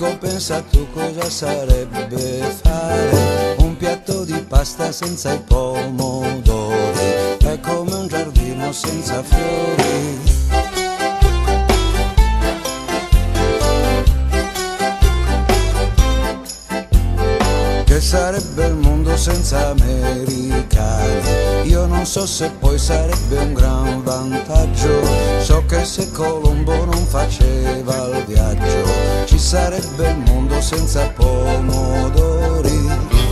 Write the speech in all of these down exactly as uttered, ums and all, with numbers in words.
Dico pensa tu cosa sarebbe fare un piatto di pasta senza i pomodori, è come un giardino senza fiori. Che sarebbe il mondo senza americani? Io non so se poi sarebbe un gran vantaggio. So che se Colombo non faceva il viaggio, ci sarebbe il mondo senza pomodori.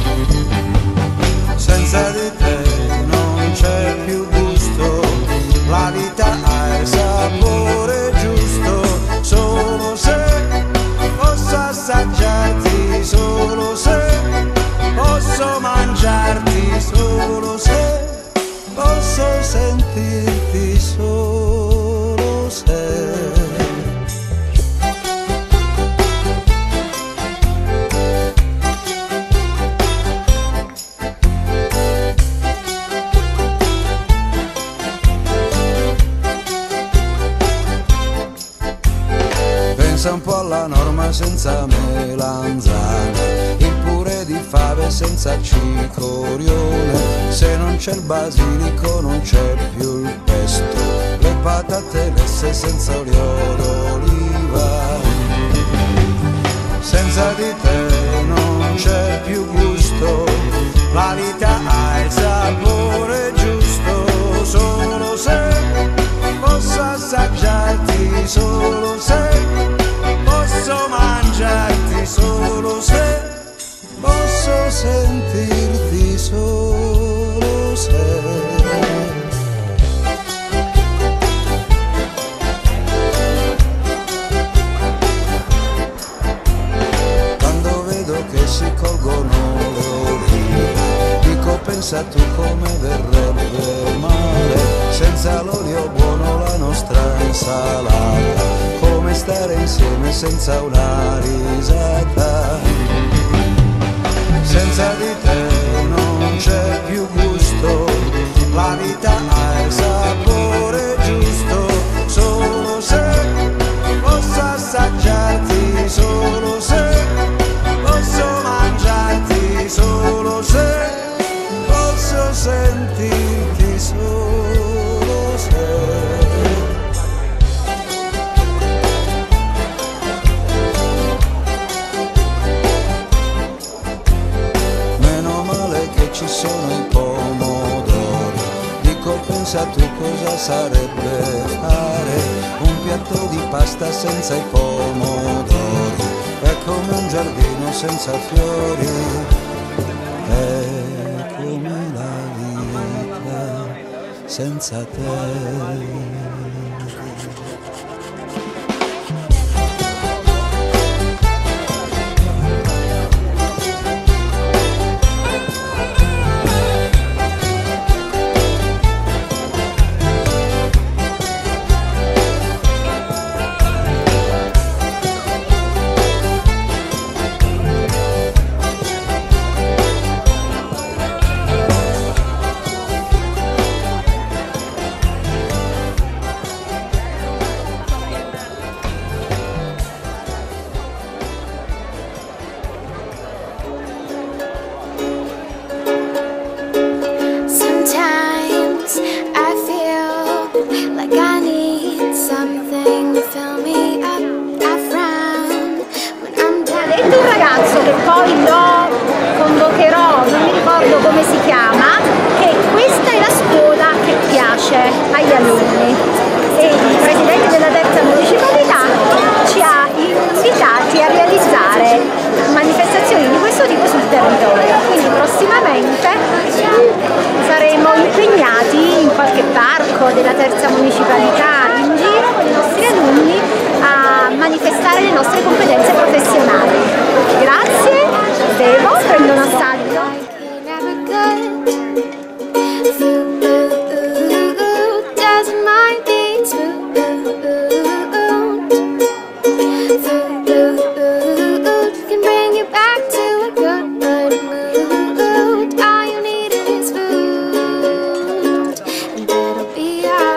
Senza di te non c'è più gusto, la vita ha il sapore giusto. Solo se posso assaggiarti, solo se posso mangiarti, solo se posso sentirti, solo se. Pensa un po' alla Norma senza melanzane, il purè di fave senza cicorione. Se non c'è il basilico non c'è più il pesto, le patate lesse senza olio d'oliva. Senza di te non c'è più gusto, la vita ha il sapore giusto. Solo se posso assaggiarti, solo se posso mangiarti, solo se posso sentirti, solo se. Quando vedo che si colgono le olive, dico pensa tu come verrebbe il mare senza l'olio buono, la nostra insalata, come stare insieme senza una risata. Senza di te non c'è più gusto, la vita ha il sapore giusto. Solo se posso assaggiarti, solo se posso mangiarti, solo se posso sentirti, solo se. Ci sono i pomodori, dico pensa tu cosa sarebbe fare un piatto di pasta senza i pomodori, è come un giardino senza fiori, è come la vita senza te. Della terza municipalità in giro con i nostri alunni a manifestare le nostre competenze professionali. Grazie, bevo, prendo un assaggio.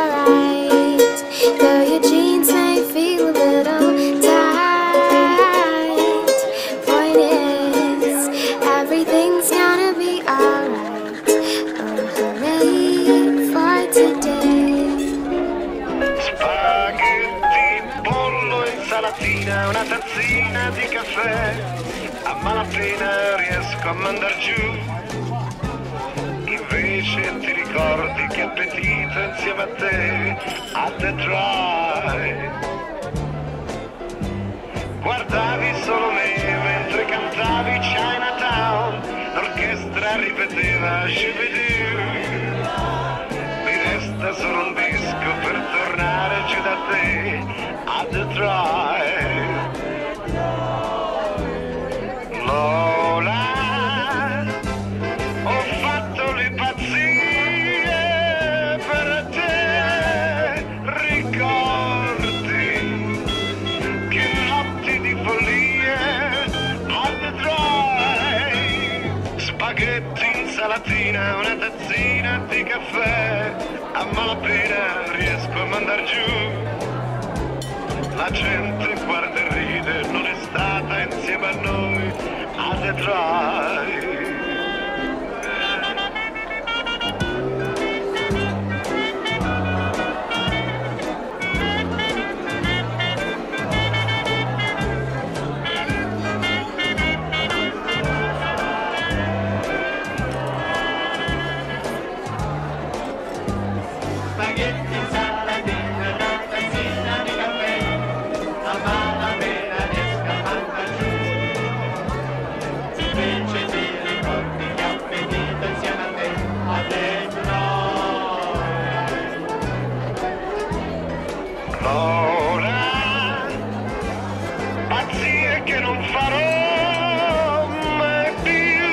Though your jeans may feel a little tight. tazzina di caffè, a malapena riesco a mandar giù. Invece ti ricordi che appetito insieme a te a Detroit. Guardavi solo me mentre cantavi Chinatown, l'orchestra ripeteva Shibidoo. Mi resta solo un disco per tornare giù da te a Detroit. Lola, ho fatto le pazzie per te, ricordi che notti di follie a Detroit. Spaghetti, insalatina, una tazzina di caffè, a malapena riesco a mandar giù. La gente guarda e ride, non è stata insieme a noi a Detroit. Spaghetti, salatina, una tazzina di caffè, a malapena riesco a mandar giù. Invece ti ricordi che appetito insieme a te a Detroit. Lola, pazzie che non farò mai più,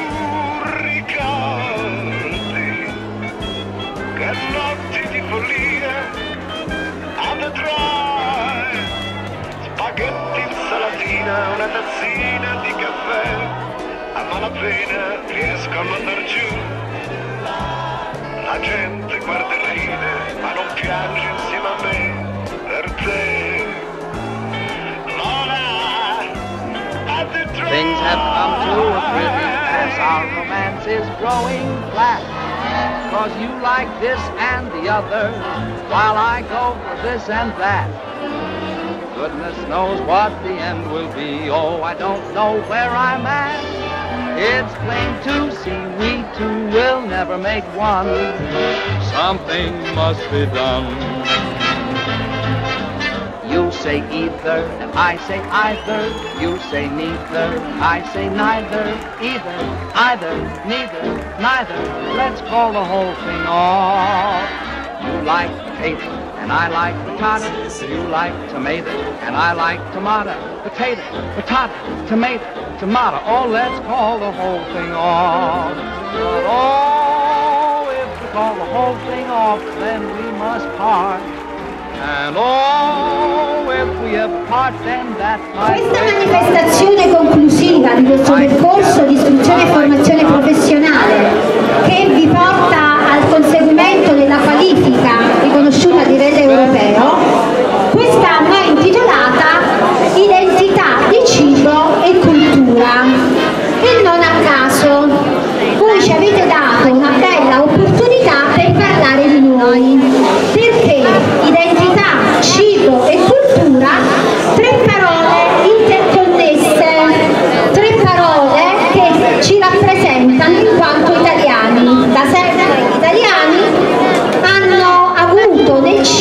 ricordi che notti di follia a Detroit. Spaghetti, insalatina, una tazzina di caffè, a malapena riesco a mandar giù. La gente guarda e ride, ma non piange insieme a me per te. Lola, a Detroit. Things have come to a pretty pass. Our romance is growing flat. Cause you like this and the other, while I go for this and that. Goodness knows what the end will be. Oh, I don't know where I'm at. It's plain to see we two will never make one. Something must be done. You say either, and I say either. You say neither, I say neither. Either, either, neither, neither. Let's call the whole thing off. You like potato, and I like potato. You like tomato, and I like tomato. Potato, potato, tomato, tomato. Oh, let's call the whole thing off. But oh, if we call the whole thing off, then we must part. And oh, if we have part, then that might. Questa manifestazione conclusiva di questo percorso di istruzione e formazione professionale, che vi porta al conseguimento della qualifica riconosciuta a livello europeo, quest'anno è intitolata Identità di cibo e cultura. E non a caso voi ci avete dato una bella opportunità per parlare di noi, perché identità, cibo e cultura, tre parole interconnesse, tre parole che ci rappresentano in quanto italiani. Da sempre gli italiani hanno avuto nel cibo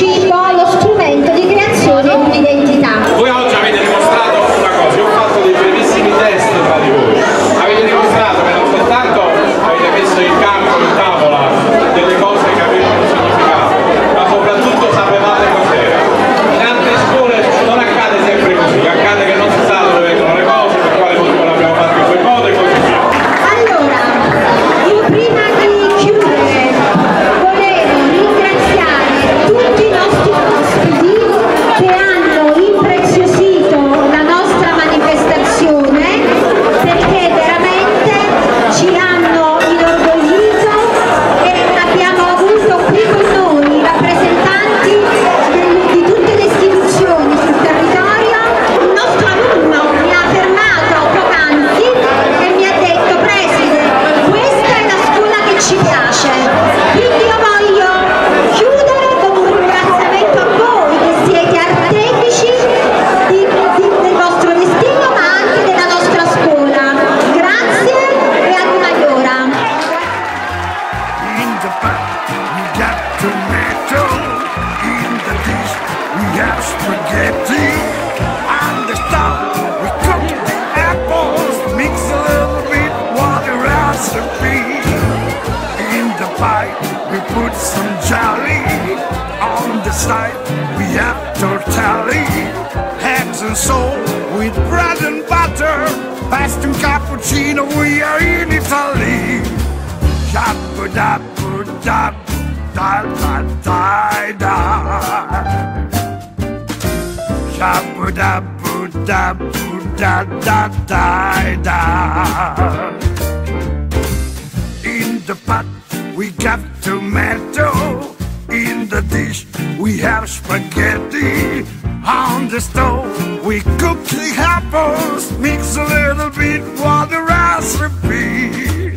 with bread and butter. Past and cappuccino, we are in Italy. Shabba-dabba-dabba, da-da-da-da. Shabba-dabba-dabba, da-da-da-da. In the pot we got tomato. In the dish we have spaghetti. On the stove we cook the apples. Mix a little bit for the recipe.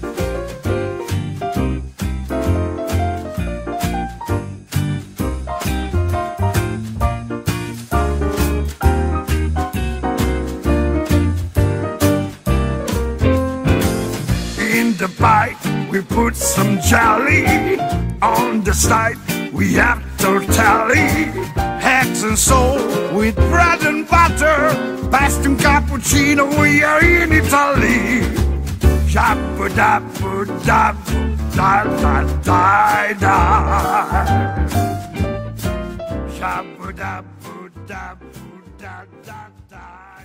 In the pie we put some jelly. On the side we have tortelli. Eggs and salt with bread and butter. Past and cappuccino, we are in Italy. Shabba-dabba-dabba, da-da-da-da. Shabba-dabba-dabba, da-da-da-da.